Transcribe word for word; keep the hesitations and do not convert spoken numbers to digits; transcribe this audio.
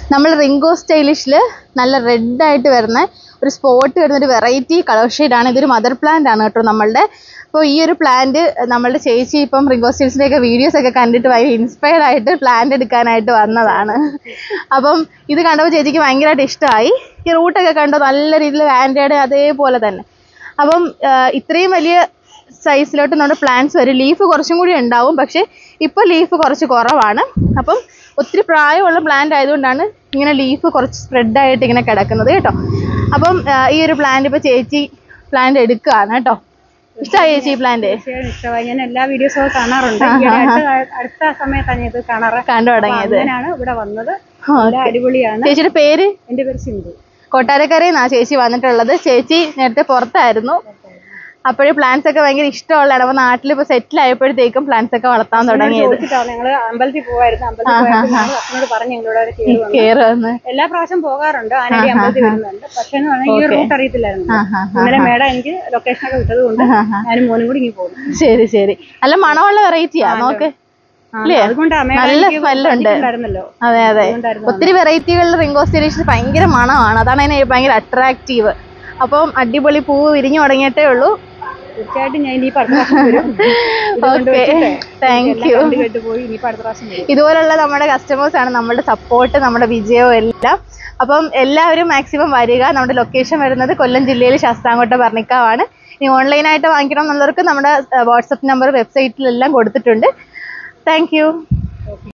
നമ്മൾ റിംഗോ സ്റ്റൈലിഷിൽ നല്ല റെഡ് ആയിട്ട് വരുന്ന ഒരു സ്പോട്ട് വരുന്ന ഒരു വെറൈറ്റി കളർ ഷെയ്ഡാണ്. ഇതൊരു മദർ പ്ലാന്റ് ആണ് കേട്ടോ നമ്മളുടെ. അപ്പോൾ ഈ ഒരു പ്ലാന്റ് നമ്മളുടെ ചേച്ചി ഇപ്പം റിംഗോ സ്റ്റൈൽസിൻ്റെ ഒക്കെ വീഡിയോസ് ഒക്കെ കണ്ടിട്ട് ഭയങ്കര ഇൻസ്പയർഡ് ആയിട്ട് പ്ലാന്റ് എടുക്കാനായിട്ട് വന്നതാണ്. അപ്പം ഇത് കണ്ടപ്പോൾ ചേച്ചിക്ക് ഭയങ്കരമായിട്ട് ഇഷ്ടമായി. ഈ റൂട്ടൊക്കെ കണ്ടോ നല്ല രീതിയിൽ ആൻഡ്രയുടെ അതേപോലെ തന്നെ. അപ്പം ഇത്രയും വലിയ സൈസിലോട്ട് നമ്മുടെ പ്ലാന്റ്സ് വരും. ലീഫ് കുറച്ചും കൂടി ഉണ്ടാവും, പക്ഷേ ഇപ്പോൾ ലീഫ് കുറച്ച് കുറവാണ്. അപ്പം ഒത്തിരി പ്രായമുള്ള പ്ലാന്റ് ആയതുകൊണ്ടാണ് ഇങ്ങനെ ലീഫ് കുറച്ച് സ്പ്രെഡായിട്ട് ഇങ്ങനെ കിടക്കുന്നത് കേട്ടോ. അപ്പം ഈ ഒരു പ്ലാന്റ് ഇപ്പോൾ ചേച്ചി പ്ലാന്റ് എടുക്കുകയാണ് കേട്ടോ. ഇഷ്ടമായി ചേച്ചി ഈ പ്ലാന്റ്? ഇഷ്ടമായി. ഞാൻ എല്ലാ വീഡിയോസും കാണാറുണ്ട്. അടുത്ത സമയത്താണ് ഇത് കാണാറ് കണ്ടു തുടങ്ങിയത്. ഇവിടെ വന്നത് അടിപൊളിയാണ്. ചേച്ചിയുടെ പേര്? എൻ്റെ പേര് സിന്ധു. കൊട്ടാരക്കരയിൽ നിന്നാണ് ചേച്ചി വന്നിട്ടുള്ളത്. ചേച്ചി നേരത്തെ പുറത്തായിരുന്നു. അപ്പോഴും പ്ലാന്റ്സ് ഒക്കെ ഭയങ്കര ഇഷ്ടമുള്ളതാണ്. അപ്പോൾ നാട്ടിൽ ഇപ്പോൾ സെറ്റിൽ ആയപ്പോഴത്തേക്കും പ്ലാന്റ്സ് ഒക്കെ വളർത്താൻ തുടങ്ങിയത്. ഞങ്ങള് അമ്പലത്തിൽ പോവായിരുന്നു. അമ്പലത്തിൽ പറഞ്ഞു ഞങ്ങളോട് കയറി വന്ന് എല്ലാ പ്രാവശ്യം പോകാറുണ്ട്. ആനടി അമ്പലത്തിൽ വരുന്നുണ്ട്. പക്ഷേ ഈ റൂട്ട് അറിയത്തില്ലായിരുന്നു. ഇന്നലെ മേഡം എനിക്ക് ലൊക്കേഷൻ ഒക്കെ വിട്ടത് കൊണ്ട് ഞാനും മോനും കൂടി ഇങ്ങനെ പോകും. ശരി ശരി. നല്ല മണമുള്ള വെറൈറ്റിയാ. നോക്ക്, നല്ല സ്മെല്ലുണ്ട്. അതെ അതെ, ഒത്തിരി വെറൈറ്റികളിൽ റിംഗോ സ്റ്റൈലിഷ് ഭയങ്കര മണമാണ്. അതാണ് അതിനെ ഭയങ്കര അട്രാക്റ്റീവ്. അപ്പം അടിപൊളി പൂവ് വിരിഞ്ഞു തുടങ്ങിയിട്ടേ ഉള്ളൂ. തീർച്ചയായിട്ടും ഞാൻ ഇനി താങ്ക് യു. ഇതുപോലുള്ള നമ്മുടെ കസ്റ്റമേഴ്സ് ആണ് നമ്മുടെ സപ്പോർട്ട്, നമ്മുടെ വിജയവും എല്ലാം. അപ്പം എല്ലാവരും മാക്സിമം വരിക. നമ്മുടെ ലൊക്കേഷൻ വരുന്നത് കൊല്ലം ജില്ലയിൽ ശാസ്താംകോട്ട ഭരണിക്കാവാണ്. ഇനി ഓൺലൈനായിട്ട് വാങ്ങിക്കണം എന്നുള്ളവർക്ക് നമ്മുടെ വാട്സപ്പ് നമ്പർ വെബ്സൈറ്റിലെല്ലാം കൊടുത്തിട്ടുണ്ട്. Thank U.